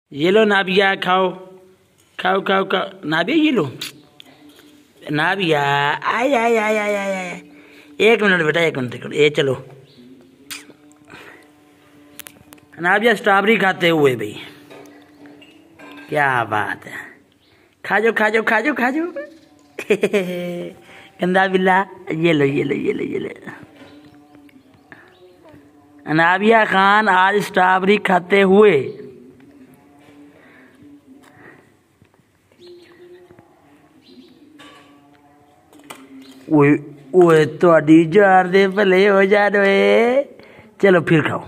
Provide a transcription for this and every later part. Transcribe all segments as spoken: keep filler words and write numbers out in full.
ये लो नाबिया, खाओ खाओ खाओ खाओ नाबिया, ये लो नाबिया। आय आय आय आय आय आय एक मिनट बेटा, एक मिनट देखो, ये चलो नाबिया स्ट्रॉबेरी खाते हुए भाई, क्या बात है। खा जाओ खा जाओ खा जाओ खा जाओ गंदा बिल्ला, ये लो ये लो ये लो ये लो। नाबिया खान आज स्ट्रॉबेरी खाते हुए। ओए ओए थोड़ी जार दे भले हो जाए, चलो फिर खाओ।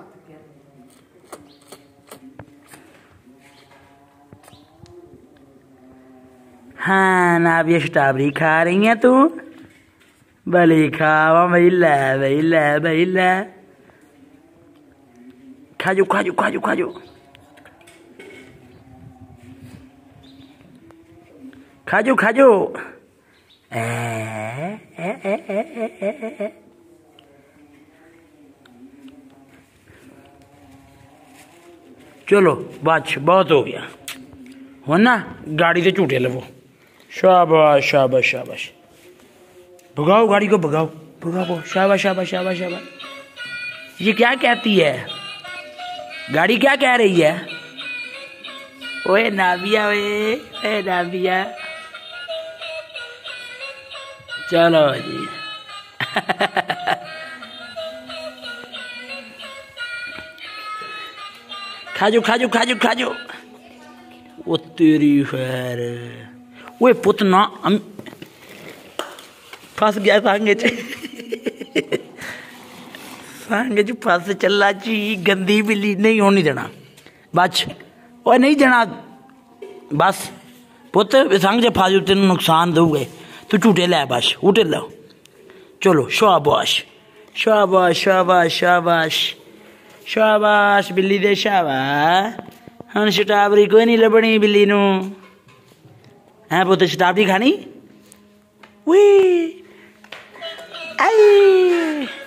हाँ नाबिया स्ट्रॉबेरी खा रही है तू, भले खावा भाई, लै भाई लै भाई लै, खा जो खा जो खा जो खा जो खा जो खा जो। ए, ए, ए, ए, ए, ए, ए। चलो बच बहुत हो गया हो ना, गाड़ी से झूठे लवो। शाबाश शाबाश शाबाश, भगाओ गाड़ी को, भगाओ भगाओ, शाबाश शाबाश शाबाश शाबाश। ये क्या कहती है गाड़ी, क्या कह रही है? ओए नाबिया, ओए ओए नाबिया, चलो जी खाजो खाजो खाजो खाजो। वो तेरी खैर, वो पुत ना हम फंस गया सांगे च सांगे च फंस चला जी, गंदी बिल्ली नहीं होनी देना बच। और नहीं देना बस पुत, संग च फस तेन नुकसान दूंगे, तू झूठे लै बस, उठे लो। चलो शाबाश शाबाश शाबाश शाबाश शाबाश बिल्ली दे शाबाश। हम स्ट्रॉबेरी कोई नहीं लभनी बिल्ली नू है पुत, स्ट्रॉबेरी खानी। वी आई